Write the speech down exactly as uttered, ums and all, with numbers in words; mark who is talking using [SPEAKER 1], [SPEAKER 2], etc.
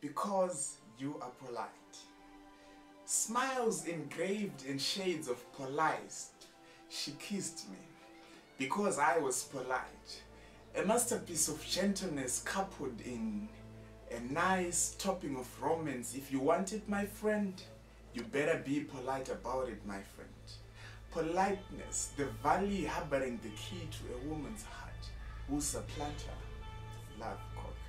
[SPEAKER 1] because you are polite. Smiles engraved in shades of polite. She kissed me because I was polite. A masterpiece of gentleness coupled in a nice topping of romance. If you want it, my friend, you better be polite about it, my friend. Politeness, the valley harboring the key to a woman's heart, whose supplanter, love caught.